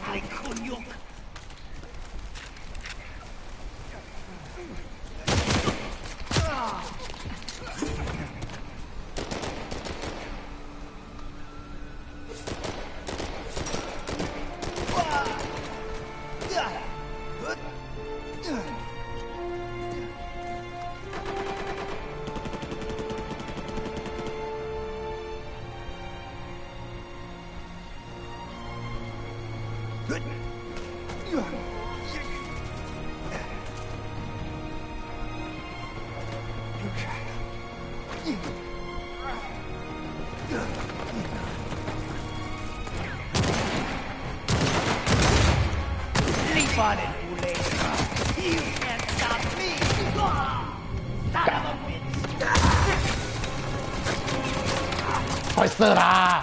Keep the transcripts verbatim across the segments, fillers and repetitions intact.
快射啦！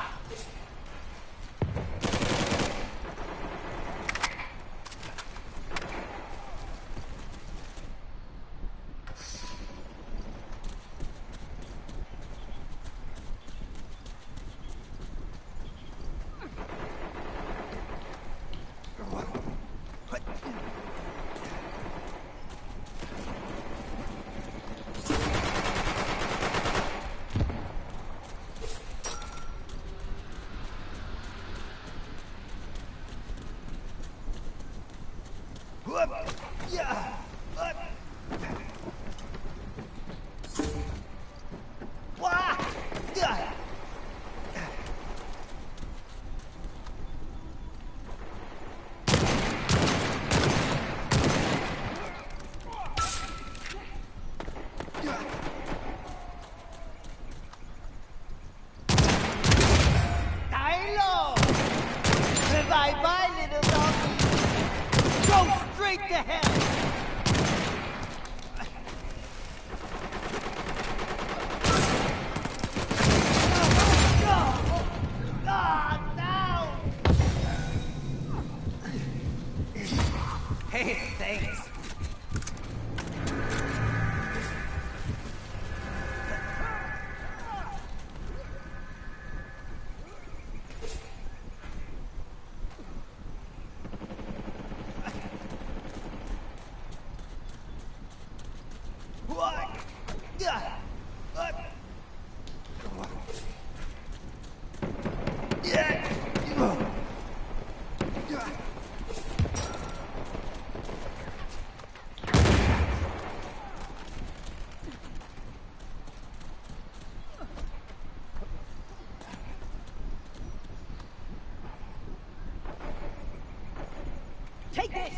Take this!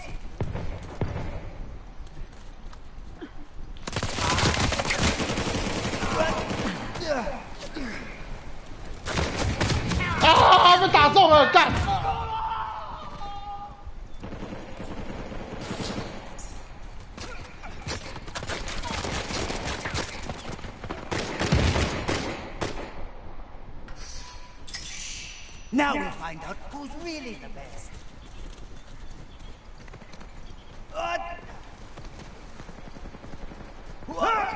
啊！被打中了，干！ Now we'll find out who's really the best. What? What?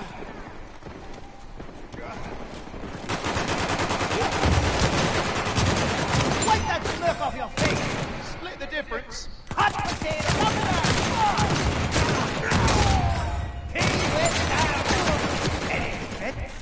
Wipe that smirk off your face! Split the difference. Hot potato! Pay it down! Any threats?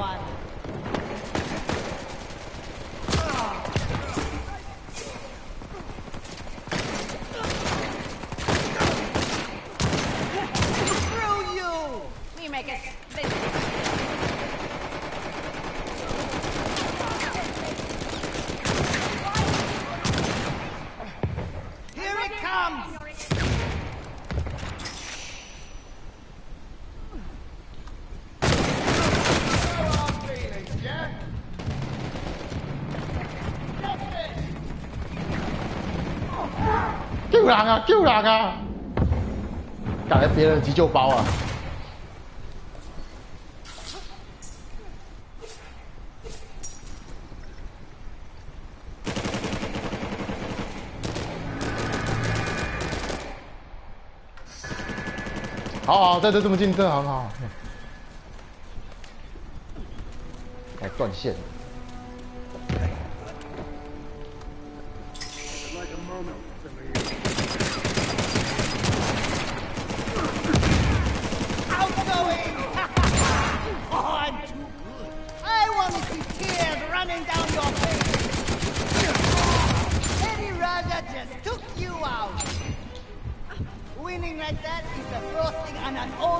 one. Screw you! We make a split. Here it comes! 救人啊！救人啊！赶来别人急救包啊！好好，在这这么近，真的很好。来断线。 Outgoing! Oh, I'm too good. I want to see tears running down your face. Eddie Raja just took you out. Winning like that is the frosting on an old